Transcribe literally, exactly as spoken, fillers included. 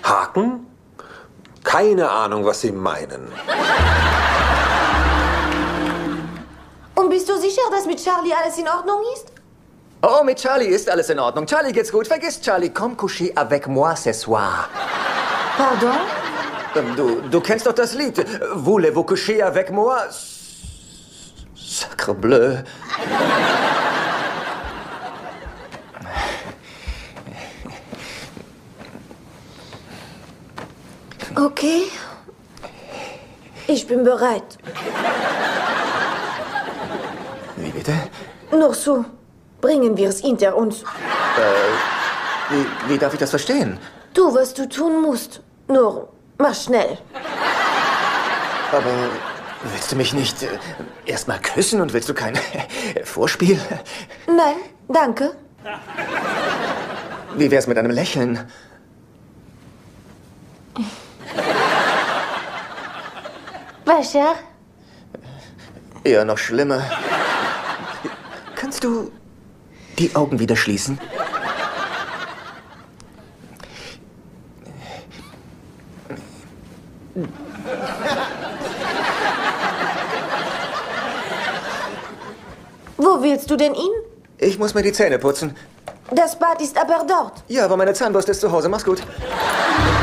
Haken? Keine Ahnung, was Sie meinen. Und bist du sicher, dass mit Charlie alles in Ordnung ist? Oh, mit Charlie ist alles in Ordnung. Charlie geht's gut. Vergiss Charlie. Komm coucher avec moi ce soir. Pardon? Ähm, Du, du kennst doch das Lied. Voulez-vous coucher avec moi? Sacre bleu. Okay. Ich bin bereit. Wie bitte? Nur so. Bringen wir es hinter uns. Wie, wie darf ich das verstehen? Tu, was du tun musst. Nur, mach schnell. Aber willst du mich nicht äh, erst mal küssen und willst du kein Vorspiel? Nein, danke. Wie wär's mit einem Lächeln? Wascher? Eher noch schlimmer. Kannst du die Augen wieder schließen? Wo willst du denn hin? Ich muss mir die Zähne putzen. Das Bad ist aber dort. Ja, aber meine Zahnbürste ist zu Hause. Mach's gut.